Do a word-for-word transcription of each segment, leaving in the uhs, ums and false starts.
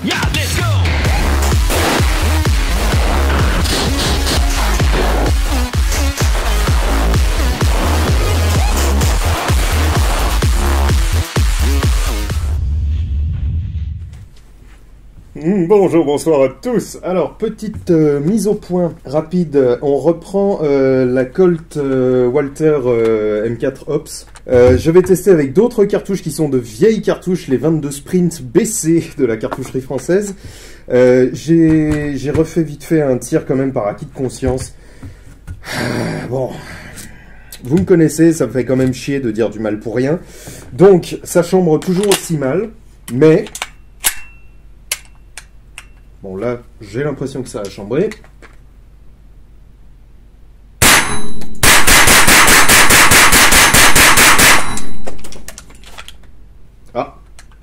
Yeah, let's go. Bonjour, bonsoir à tous. Alors, petite euh, mise au point rapide. On reprend euh, la Colt euh, Walther euh, M quatre Ops. Euh, je vais tester avec d'autres cartouches qui sont de vieilles cartouches, les vingt-deux Sprint B C de la cartoucherie française. Euh, j'ai j'ai refait vite fait un tir quand même par acquis de conscience. Ah, bon, vous me connaissez, ça me fait quand même chier de dire du mal pour rien. Donc, ça chambre toujours aussi mal, mais... Bon, là, j'ai l'impression que ça a chambré. Ah.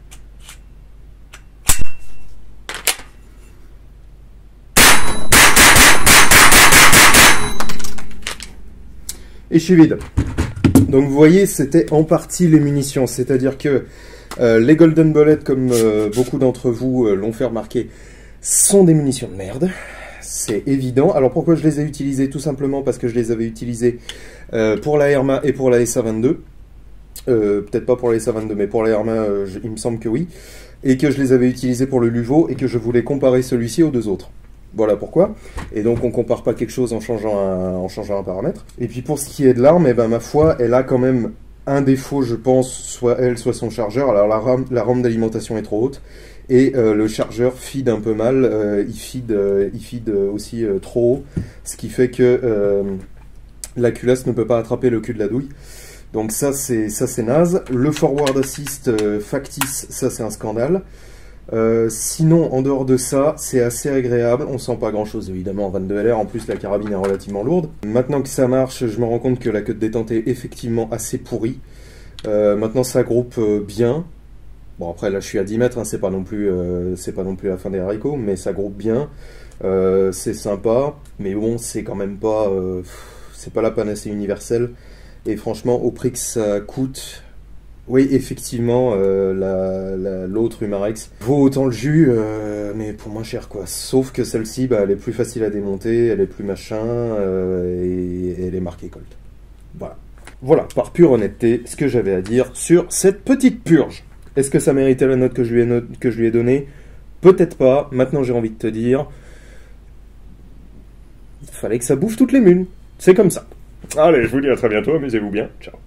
Et je suis vide. Donc, vous voyez, c'était en partie les munitions. C'est-à-dire que euh, les Golden Bullet, comme euh, beaucoup d'entre vous euh, l'ont fait remarquer, sont des munitions de merde, c'est évident. Alors pourquoi je les ai utilisées? Tout simplement parce que je les avais utilisées euh, pour la Herma et pour la S A vingt-deux. Euh, Peut-être pas pour la S A vingt-deux, mais pour la Herma, euh, je, il me semble que oui. Et que je les avais utilisées pour le Luvo et que je voulais comparer celui-ci aux deux autres. Voilà pourquoi. Et donc on compare pas quelque chose en changeant un, en changeant un paramètre. Et puis pour ce qui est de l'arme, eh ben, ma foi, elle a quand même un défaut, je pense, soit elle, soit son chargeur. Alors la RAM, la RAM d'alimentation est trop haute. Et euh, le chargeur feed un peu mal, euh, il feed, euh, il feed aussi euh, trop haut, ce qui fait que euh, la culasse ne peut pas attraper le cul de la douille. Donc ça c'est ça c'est naze. Le forward assist euh, factice, ça c'est un scandale. Euh, sinon en dehors de ça, c'est assez agréable, on sent pas grand chose évidemment en vingt-deux L R, en plus la carabine est relativement lourde. Maintenant que ça marche, je me rends compte que la queue de détente est effectivement assez pourrie. Euh, maintenant ça groupe euh, bien. Bon après là je suis à dix mètres, hein, c'est pas non plus euh, c'est pas non plus la fin des haricots, mais ça groupe bien, euh, c'est sympa, mais bon c'est quand même pas euh, c'est pas la panacée universelle, et franchement au prix que ça coûte, oui effectivement euh, l'autre Umarex vaut autant le jus, euh, mais pour moins cher quoi, sauf que celle-ci bah, elle est plus facile à démonter, elle est plus machin, euh, et, et elle est marquée Colt. Voilà. Voilà, par pure honnêteté, ce que j'avais à dire sur cette petite purge. Est-ce que ça méritait la note que je lui ai, note, que je lui ai donnée? Peut-être pas. Maintenant, j'ai envie de te dire... Il fallait que ça bouffe toutes les mules. C'est comme ça. Allez, je vous dis à très bientôt. Amusez-vous bien. Ciao.